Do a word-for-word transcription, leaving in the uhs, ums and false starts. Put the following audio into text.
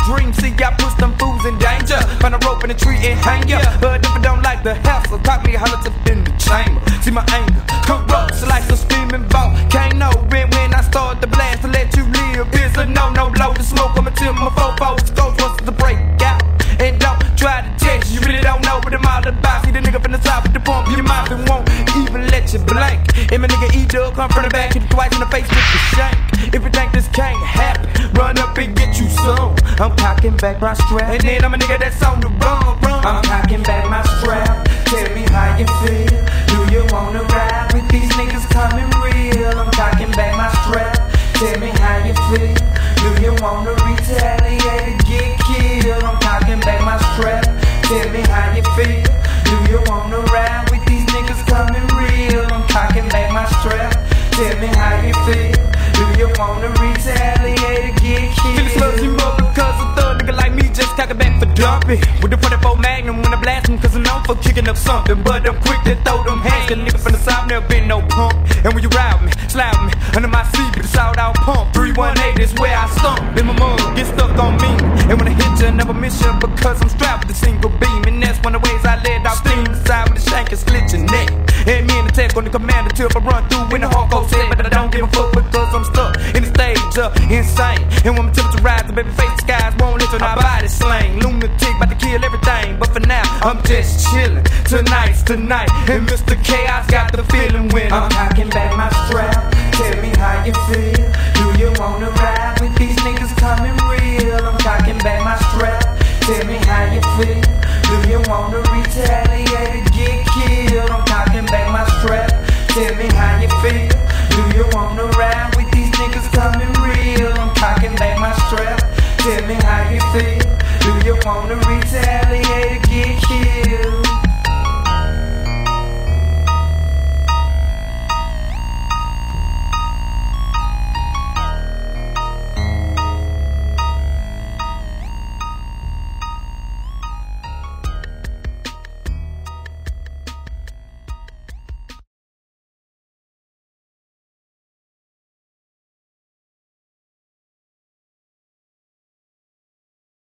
dream. See, I push them fools in danger. Find a rope in a tree and hang ya. But if I don't like the hassle, cock me a holler up in the chamber. See my anger corrupts like a steaming volcano. When when I start the blast to let you live, it's a no no. Blow the smoke on my tip, my fofos goes once to break out. And don't try to test, you really don't know what I'm all about. See the nigga from the top with the pump, your mouth and won't even let you blank. And my nigga E-Dub come from the back, hit you twice in the face with the shank. If you think this can't happen, run up and get you some. I'm cocking back my strap, and then I'm a nigga that's on the run, run. I'm cocking back my strap, tell me how you feel. Do you wanna ride with these niggas coming real? I'm cocking back my strap, tell me how you feel. Do you wanna retaliate and get killed? I'm cocking back my strap, tell me how you feel. Do you wanna ride with these niggas coming real? I'm cocking back my strap, tell me how you feel. Do you wanna retaliate and get killed? Feel slows you up because a thug nigga like me just cocking back for dumping. With the forty-four Magnum when I blast him, cause I'm known for kicking up something. But I'm quick to throw them hands, cause nigga from the south never been no pump. And when you ride me, slap me, under my seat, but it's all out pump. three one eight is where I stump. Then my mug get stuck on me. And when I hit you, I never miss you because I'm strapped with a single beam. And that's one of the ways I let out steam. The side with the shank and split your neck. And me and the tech on the commander till I run through in the hardcore set. But I don't give a fuck because I'm stuck in the stage up, insane. And when my temperature rise, the baby face skies won't let your body slang. Lunatic, about to kill everything. But for now, I'm just chillin'. Tonight's tonight. And Mister Chaos got the feeling when I'm cocking back my strap. Tell me how you feel. Do you wanna ride with these niggas coming real? I'm cocking back my strap. Tell me how you feel. Do you wanna